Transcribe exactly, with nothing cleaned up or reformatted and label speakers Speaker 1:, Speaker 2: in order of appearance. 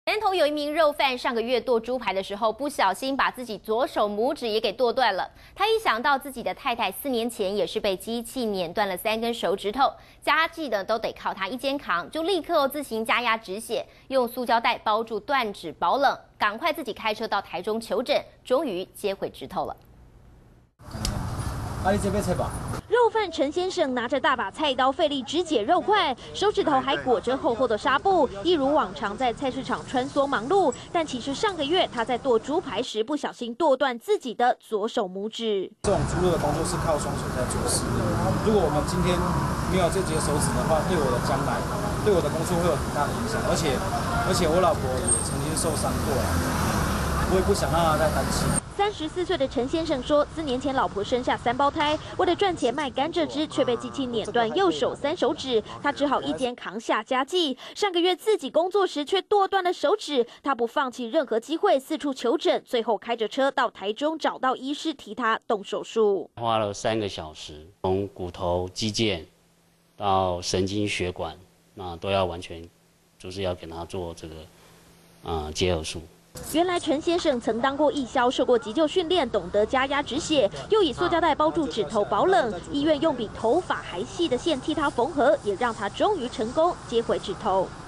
Speaker 1: 南投有一名肉贩，上个月剁猪排的时候，不小心把自己左手拇指也给剁断了。他一想到自己的太太四年前也是被机器碾断了三根手指头，家计呢都得靠他一肩扛，就立刻自行加压止血，用塑胶袋包住断指保冷，赶快自己开车到台中求诊，终于接回指头了。
Speaker 2: 啊，你这边菜吧。
Speaker 3: 肉贩陈先生拿着大把菜刀，费力肢解肉块，手指头还裹着厚厚的纱布，一如往常在菜市场穿梭忙碌。但其实上个月他在剁猪排时，不小心剁断自己的左手拇指。
Speaker 2: 这种猪肉的工作是靠双手在做事。如果我们今天没有这节手指的话，对我的将来，对我的工作会有很大的影响。而且，而且我老婆也曾经受伤过，我也不想让她再担心。
Speaker 3: 三十四岁的陈先生说，四年前老婆生下三胞胎，为了赚钱卖甘蔗汁，却被机器碾断右手三手指，他只好一肩扛下家计。上个月自己工作时却剁断了手指，他不放弃任何机会，四处求诊，最后开着车到台中找到医师替他动手术，
Speaker 4: 花了三个小时，从骨头、肌腱到神经血管，那都要完全就是要给他做这个呃结合术。
Speaker 3: 原来陈先生曾当过义消，受过急救训练，懂得加压止血，又以塑胶袋包住指头保冷。医院用比头发还细的线替他缝合，也让他终于成功接回指头。